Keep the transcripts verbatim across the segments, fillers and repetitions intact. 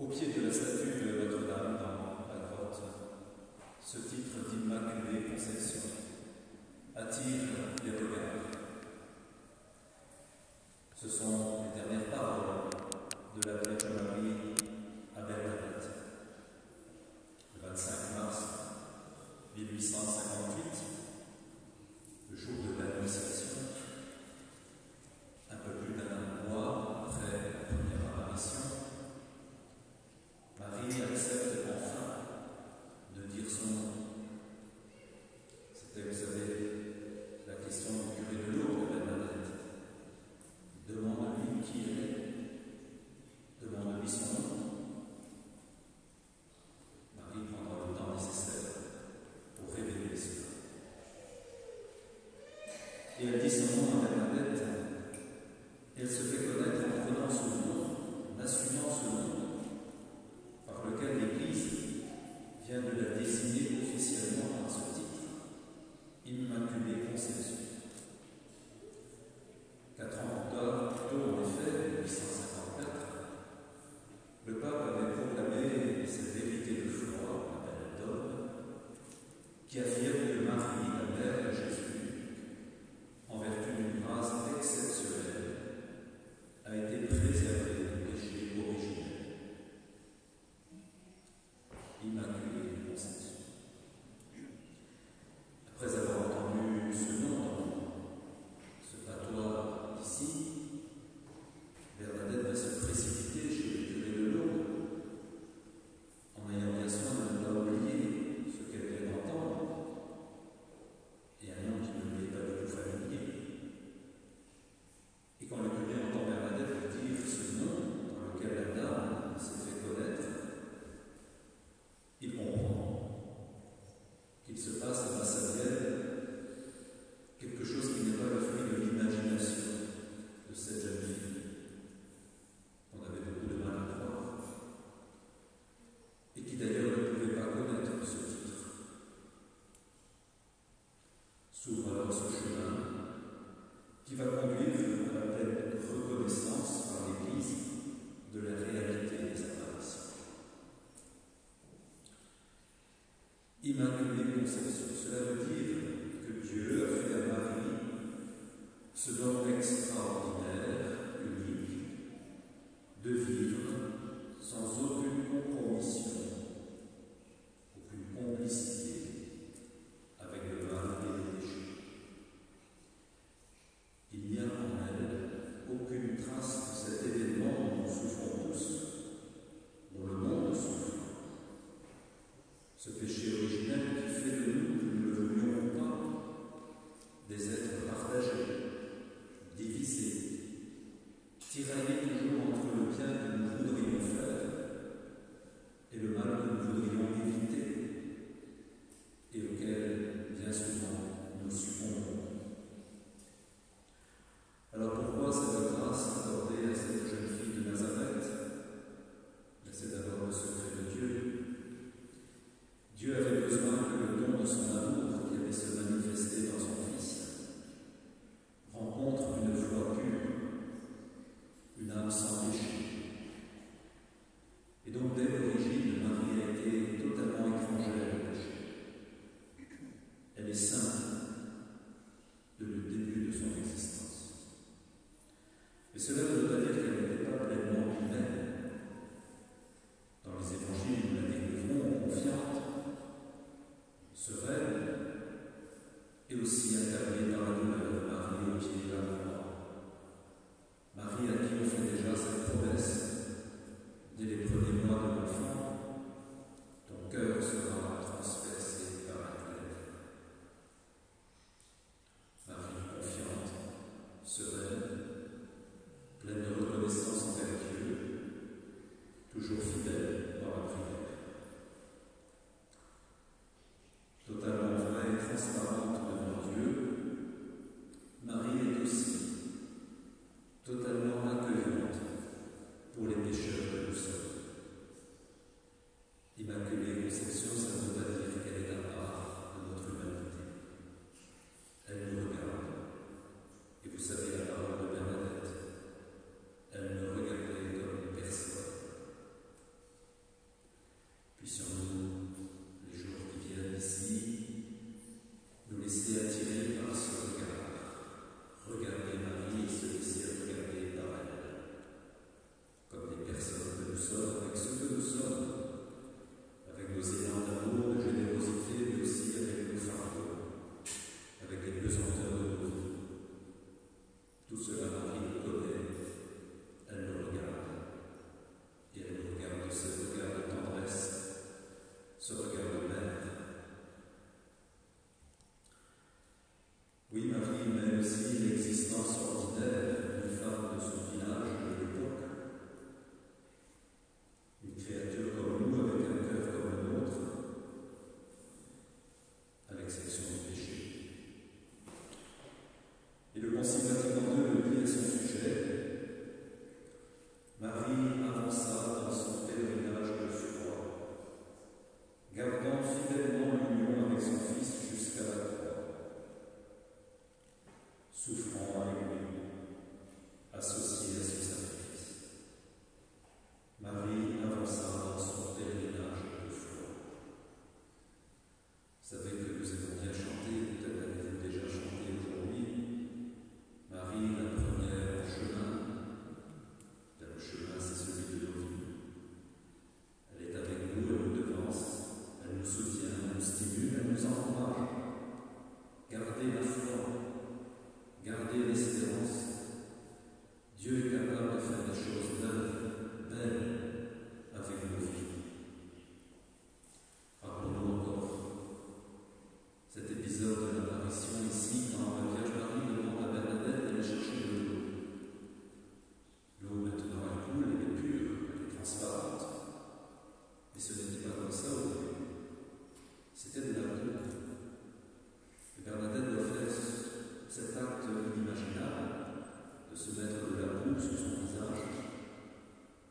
pied de la statue de Notre-Dame dans la grotte, ce titre d'Immaculée Conception attire les regards. Ce sont les dernières paroles de la Vierge Marie à Bernadette. Le vingt-cinq mars mille huit cent cinquante-huit, le jour de l'Annonciation, un peu plus d'un mois après la première apparition, Marie accepte enfin de dire son nom. C'était, vous savez, la question du curé de Lourdes de Bernadette. Demande-lui qui elle est, demande-lui son nom. Marie prendra le temps nécessaire pour révéler cela. Et elle dit son nom à Bernadette, et elle se fait connaître en prenant ce nom, en assumant ce nom, par lequel l'Église vient de la désigner officiellement à ce titre, Immaculée Conception. Quatre ans plus tard, plutôt en effet, en mille huit cent cinquante-quatre, le pape avait proclamé cette vérité de foi, l'appel d'homme, qui affirme que Marie, la mère de Jésus, en vertu d'une grâce exceptionnelle, a été préservée du péché originel. Immaculée Conception. Après avoir entendu ce nom dans ce patois ici, Bernadette va se précipiter chez le curé de Lourdes, en ayant bien soin de ne pas oublier ce qu'elle vient d'entendre, et un nom qui ne lui est pas du tout familier. Et quand le curé entend Bernadette dire ce nom dans lequel la dame s'est fait connaître, il comprend qu'il se passe à Massadienne quelque chose qui n'est pas le fruit de l'imagination de cette jeune fille, qu'on avait beaucoup de mal à croire, et qui d'ailleurs ne pouvait pas connaître ce titre. S'ouvre alors ce chemin qui va conduire à la pleine reconnaissance par l'Église de la réalité des apparitions. Immaculée Conception, cela veut dire que Dieu a fait à Marie ce don extraordinaire, unique, de vivre sans aucune compromission, aucune complicité avec le mal et le péché. Il n'y a en elle aucune trace de cet événement dont nous souffrons tous, dont le monde souffre. Ce péché originel qui fait de nous, que nous le voulions ou pas, des êtres partagés, divisés, tiraillés toujours entre le bien que nous voudrions faire et le mal que nous voudrions éviter, et auquel, bien souvent, nous succombons. Alors pourquoi cette grâce accordée à cette jeune fille de Nazareth? C'est d'abord le secret de Dieu. Dieu avait besoin que le don de son amour qui allait se manifester dans son Fils rencontre une foi pure, une âme sans péché. Et donc dès l'origine, Marie a été totalement étrangère au péché. Elle est sainte de le début de son existence. Mais cela ne veut pas dire qu'elle n'était pas pleinement humaine. Dans les évangiles, nous la découvrons confiante, sereine, et aussi incarnée par la douleur, Marie au pied de la croix. Marie à qui on fait déjà cette promesse dès les premiers mois de l'enfant, ton cœur sera transpercé par la plaie. Marie confiante, sereine, pleine de reconnaissance envers Dieu, toujours fidèle dans la prière. Totalement vraie et transparente devant Dieu, Marie est aussi totalement accueillante pour les pécheurs que nous sommes. Immaculée Conception, ça ne veut pas dire qu'elle est à part de notre humanité. Elle nous regarde. Et vous savez la parole de Bernadette, elle nous regardait comme personne.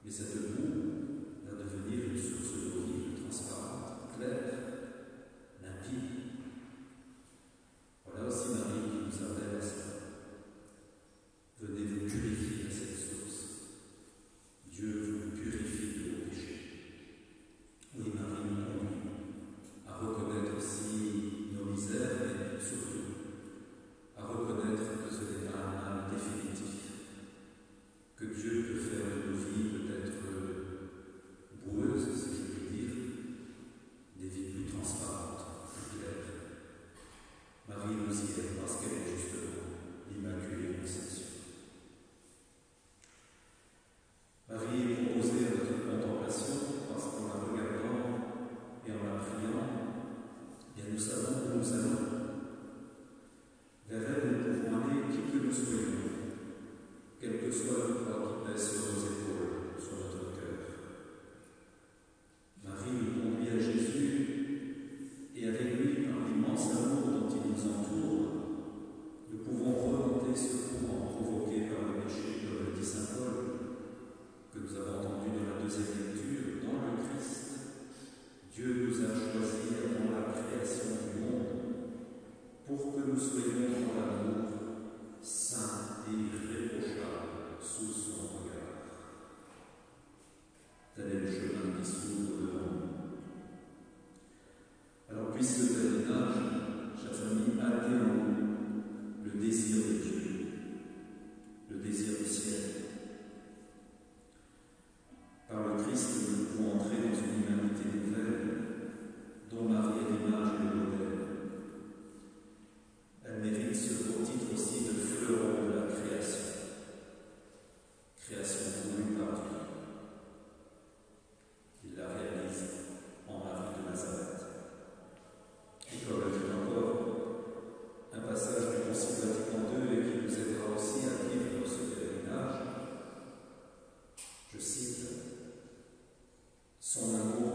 Mais cette boue va devenir une source d'eau vive, transparente, claire, limpide. Voilà aussi Marie qui nous appelle à ça. Venez vous purifier à cette source. Dieu vous purifie de vos péchés. Oui, Marie nous conduit à reconnaître aussi nos misères, mais surtout à reconnaître que ce n'est pas un mal définitif, que Dieu peut faire de nos vies peut-être boueuses, si je puis dire, des vies plus transparentes, plus claires. Marie nous y aide parce qu'elle est justement l'Immaculée Conception. Marie est proposée à notre contemplation parce qu'en la regardant et en la priant, bien nous savons où nous allons. Vers elle, nous pouvons aller qui que nous soyons, quel que soit le poids qui pèse sur nos épaules, sur notre cœur. Marie nous conduit à Jésus et avec lui, par l'immense amour dont il nous entoure, nous pouvons remonter ce courant provoqué par le péché, comme le dit saint Paul, que nous avons entendu dans la deuxième lecture, dans le Christ. Dieu nous a choisis avant la création du monde pour que nous soyons dans l'amour saint et irréprochable sous son regard. Tel est le chemin qui s'ouvre devant nous. Alors puisse ce pèlerinage, chers amis, amener en nous le désir de Dieu, le désir du ciel. Par le Christ, nous pouvons entrer dans une humanité nouvelle, dont Marie est l'image et le modèle. Elle mérite ce beau titre aussi de fleuron de la création. Création voulue par Dieu. Il la réalise en Marie de Nazareth. Et comme le fait encore un passage du Concile Vatican deux et qui nous aidera aussi à vivre ce pèlerinage, je cite: son amour